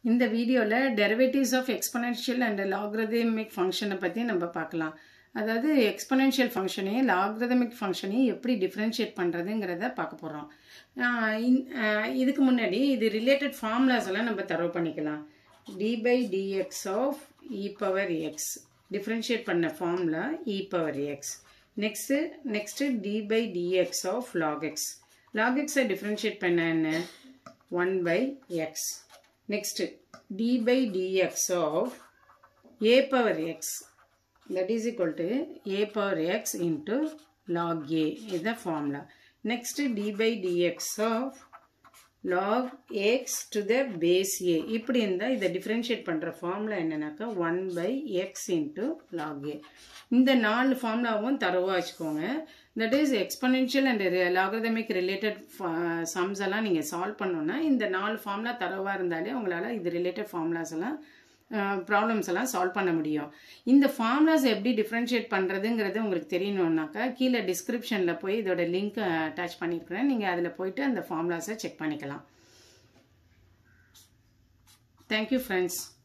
இந்த வீடியோல derivatives of exponential and logarithmic function பத்தி நம்ம பார்க்கலாம். அதாவது exponential function logarithmic function எப்படி differentiate பண்றதுங்கறத பார்க்க போறோம். இதுக்கு முன்னாடி இது related formulas எல்லாம் நம்ம தரவு பண்ணிக்கலாம். d by dx of e power x differentiate பண்ண formula e power x. Next d by dx of log x. Log x differentiate பண்ண என்ன 1 by x. Next d by dx of a power x that is equal to a power x into log a is the formula. Next d by dx of log x to the base a. இப்படி இருந்தா இதை differentiate பண்ற formula என்னன்னாக்கா 1 by x into log a. இந்த நாலு ஃபார்முலாவும் தரவா வச்சுக்கோங்க. That is exponential and logarithmic related sums எல்லாம் நீங்க சால்வ் பண்ணனும்னா இந்த நாலு ஃபார்முலா தரவா இருந்தாலே உங்களால இது ரிலேட்டட் ஃபார்முலாஸ் எல்லாம் ப்ராப்ளம்ஸ் எல்லாம் சால்வ் பண்ண முடியும். இந்த ஃபார்முலாஸ் எப்படி டிஃபரன்ஷியேட் பண்றதுங்கிறது உங்களுக்கு தெரியணும்னாக்கா கீழே டிஸ்கிரிப்ஷன்ல போய் இதோட லிங்க் அட்டாச் பண்ணிருக்கேன். நீங்க அதுல போயிட்டு அந்த ஃபார்முலாஸை செக் பண்ணிக்கலாம். Thank you friends.